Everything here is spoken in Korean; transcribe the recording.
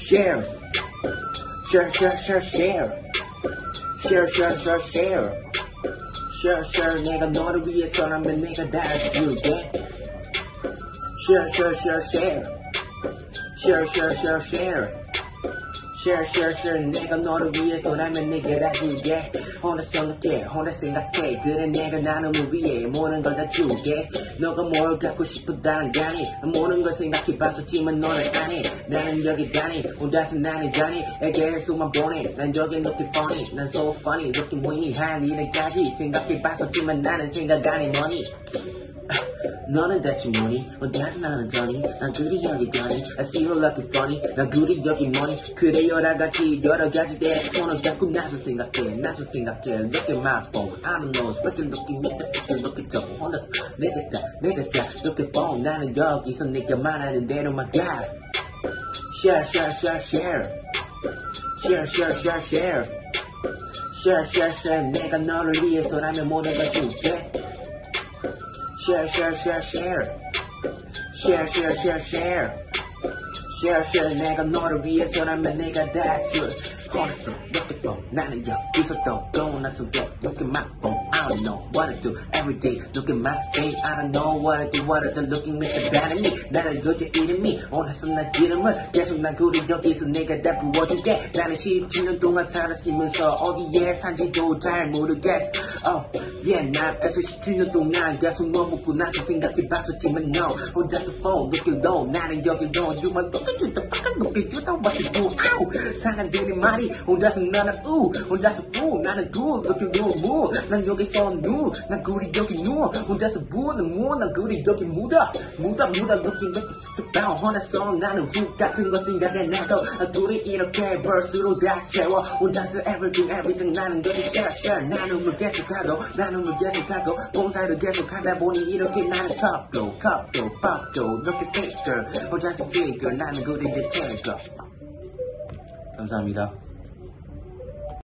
share share share share share share share share share share share 내가 너를 위해서라면 내가 다 해줄게 share share share share share share share share share share share 내가 너를 위해서라면 내가 다 줄게 혼자 생각해 그래 내가 나눔을 위해 모든 걸 다 줄게 너가 뭘 갖고 싶다는 가니 모든 걸 생각해봤었지만 너는 아니 나는 여기다니 혼자서 나는 자니 에게 수만 보내 난 저기 looking funny 난 so funny looking 뭐니 할 일까지 생각해봤었지만 나는 생각 아니 뭐니 너는 대체 뭐니? 어디서 나는 더니? 난 그리 여기 거니? I see you looking funny 난 그리 여기 뭐니? 그래 여러가지 대톤을 갖고 나서 생각해 Look at my phone I don't know Fucking looking at the fucking looking top 혼자서 내가 다 Look at phone 나는 여기서 내가 말하는 대로만 가 Share share share share Share share share share Share share share 내가 너를 위해서라면 모든 걸 줄게 Share, share, share, share. Share, share, share, share. Share, share. 내가 너를 위해서라면 내가 다 줄. 혼자서 look at phone. 나는 여기서 또 나서 look at my phone. I don't know what to do every day. Look at my face. I don't know what to do. Looking at the bad in me. 나는 도저히 이름이 혼자서 난 기름을 계속 난 그리 여기서 내가 다 부어줄게. 나는 17년 동안 살았으면서 어디에 산지도 잘 모르겠어. 나에서 17년 동안 계속 머물고 나서 생각해봤었지만 no 혼자서 phone looking low 나는 여기 너 유만 똑같다 빡깐 높게주다 와시고 아우 사람들이 말이 혼자서 나는 혼자서 fool 나는 good looking good mood 난 여기서 누 난 그리 여기 누워 혼자서 난 그리 여기 묻어 looking at the down 혼자서 나는 훅 같은 거 생각해 나도 둘이 이렇게 verse로 다 채워 혼자서 everything 나는 그리 share 나눔을 계속하고 봉사를 계속하다 보니 이렇게 나는 컵도 이렇게 figure 혼자서 figure 나는 그리 이제 take up 감사합니다.